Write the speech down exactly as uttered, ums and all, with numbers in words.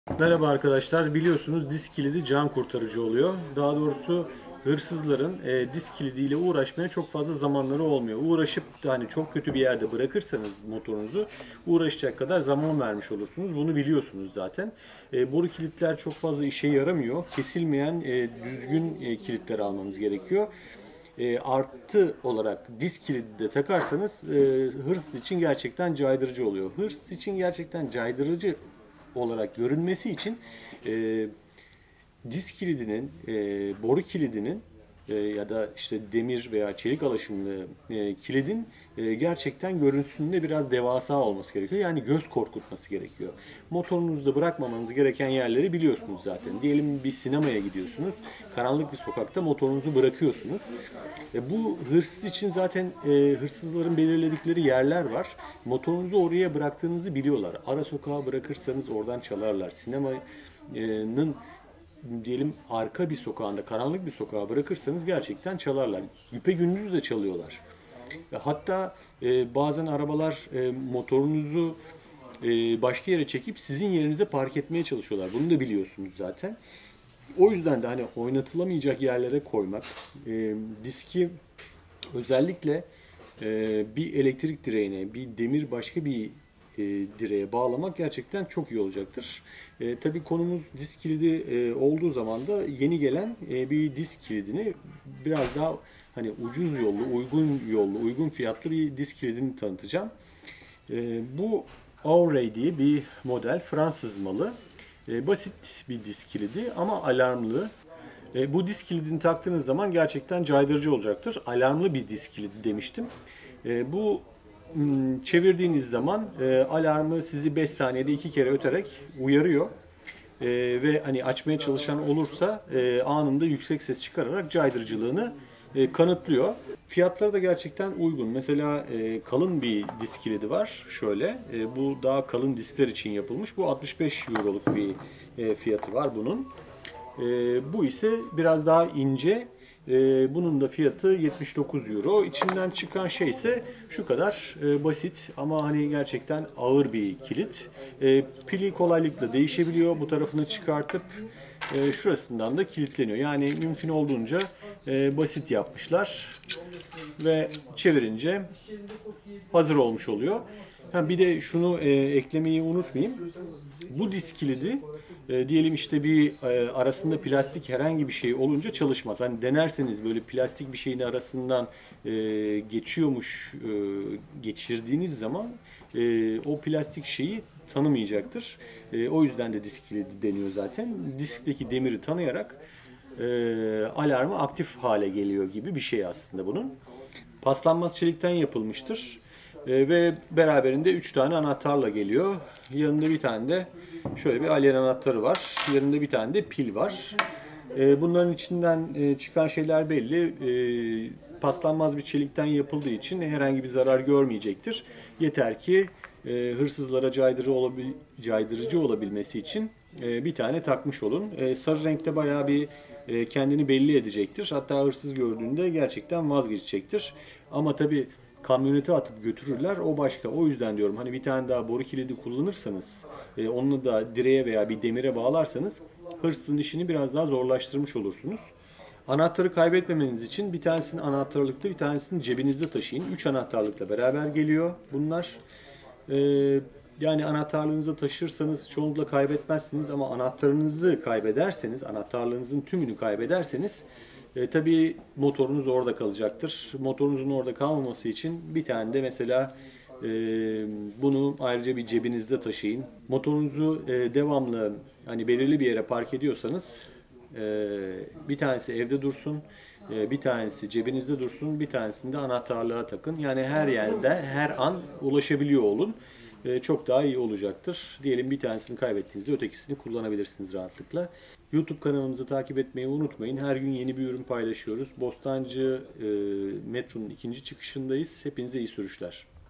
Merhaba arkadaşlar. Biliyorsunuz disk kilidi can kurtarıcı oluyor. Daha doğrusu hırsızların e, disk kilidiyle uğraşmaya çok fazla zamanları olmuyor. Uğraşıp da hani çok kötü bir yerde bırakırsanız motorunuzu uğraşacak kadar zaman vermiş olursunuz. Bunu biliyorsunuz zaten. E, boru kilitler çok fazla işe yaramıyor. Kesilmeyen e, düzgün e, kilitler almanız gerekiyor. E, artı olarak disk kilidi de takarsanız e, hırsız için gerçekten caydırıcı oluyor. Hırsız için gerçekten caydırıcı olarak görünmesi için e, disk kilidinin, e, boru kilidinin e, ya da işte demir veya çelik alaşımlı e, kilidin e, gerçekten görüntüsünde biraz devasa olması gerekiyor. Yani göz korkutması gerekiyor. Motorunuzda bırakmamanız gereken yerleri biliyorsunuz zaten. Diyelim bir sinemaya gidiyorsunuz. Karanlık bir sokakta motorunuzu bırakıyorsunuz. E, bu hırsız için zaten e, hırsızların belirledikleri yerler var. Motorunuzu oraya bıraktığınızı biliyorlar. Ara sokağa bırakırsanız oradan çalarlar. Sinemanın diyelim arka bir sokağında, karanlık bir sokağa bırakırsanız gerçekten çalarlar. Güpegündüz de çalıyorlar. E, Hatta e, bazen arabalar e, motorunuzu e, başka yere çekip sizin yerinize park etmeye çalışıyorlar. Bunu da biliyorsunuz zaten. O yüzden de hani oynatılamayacak yerlere koymak, e, diski özellikle e, bir elektrik direğine, bir demir başka bir e, direğe bağlamak gerçekten çok iyi olacaktır. E, tabii konumuz disk kilidi e, olduğu zaman da yeni gelen e, bir disk kilidini biraz daha hani ucuz yollu, uygun yollu, uygun fiyatlı bir disk kilidini tanıtacağım. E, bu Auray diye bir model, Fransız malı. E, basit bir disk kilidi ama alarmlı. E, bu disk kilidini taktığınız zaman gerçekten caydırıcı olacaktır. Alarmlı bir disk kilidi demiştim. E, bu m, çevirdiğiniz zaman e, alarmı sizi beş saniyede iki kere öterek uyarıyor. E, ve hani açmaya çalışan olursa e, anında yüksek ses çıkararak caydırıcılığını e, kanıtlıyor. Fiyatları da gerçekten uygun. Mesela e, kalın bir disk kilidi var. Şöyle, e, bu daha kalın diskler için yapılmış. Bu altmış beş euroluk bir e, fiyatı var bunun. E, bu ise biraz daha ince. E, bunun da fiyatı yetmiş dokuz euro. İçinden çıkan şey ise şu kadar e, basit ama hani gerçekten ağır bir kilit. E, pili kolaylıkla değişebiliyor. Bu tarafını çıkartıp e, şurasından da kilitleniyor. Yani mümkün olduğunca e, basit yapmışlar ve çevirince hazır olmuş oluyor. Ha, bir de şunu e, eklemeyi unutmayayım. Bu disk kilidi e, diyelim işte bir e, arasında plastik herhangi bir şey olunca çalışmaz. Hani denerseniz böyle plastik bir şeyin arasından e, geçiyormuş e, geçirdiğiniz zaman e, o plastik şeyi tanımayacaktır. E, o yüzden de disk kilidi deniyor zaten. Diskteki demiri tanıyarak e, alarmı aktif hale geliyor gibi bir şey aslında bunun. Paslanmaz çelikten yapılmıştır. E, ve beraberinde üç tane anahtarla geliyor. Yanında bir tane de şöyle bir alien anahtarı var. Yanında bir tane de pil var. E, bunların içinden e, çıkan şeyler belli. E, paslanmaz bir çelikten yapıldığı için herhangi bir zarar görmeyecektir. Yeter ki e, hırsızlara caydırıcı, olabil, caydırıcı olabilmesi için e, bir tane takmış olun. E, sarı renkte bayağı bir e, kendini belli edecektir. Hatta hırsız gördüğünde gerçekten vazgeçecektir. Ama tabii kamyonete atıp götürürler. O başka. O yüzden diyorum hani bir tane daha boru kilidi kullanırsanız, e, onu da direğe veya bir demire bağlarsanız hırsızın işini biraz daha zorlaştırmış olursunuz. Anahtarı kaybetmemeniz için bir tanesini anahtarlıkta, bir tanesini cebinizde taşıyın. Üç anahtarlıkla beraber geliyor bunlar. Ee, yani anahtarlığınızı taşırsanız çoğunlukla kaybetmezsiniz ama anahtarınızı kaybederseniz, anahtarlığınızın tümünü kaybederseniz e, tabii motorunuz orada kalacaktır. Motorunuzun orada kalmaması için bir tane de mesela e, bunu ayrıca bir cebinizde taşıyın. Motorunuzu e, devamlı hani belirli bir yere park ediyorsanız e, bir tanesi evde dursun, e, bir tanesi cebinizde dursun, bir tanesini de anahtarlığa takın. Yani her yerde her an ulaşabiliyor olun. E, çok daha iyi olacaktır. Diyelim bir tanesini kaybettiğinizde ötekisini kullanabilirsiniz rahatlıkla. YouTube kanalımızı takip etmeyi unutmayın. Her gün yeni bir ürün paylaşıyoruz. Bostancı e, metronun ikinci çıkışındayız. Hepinize iyi sürüşler.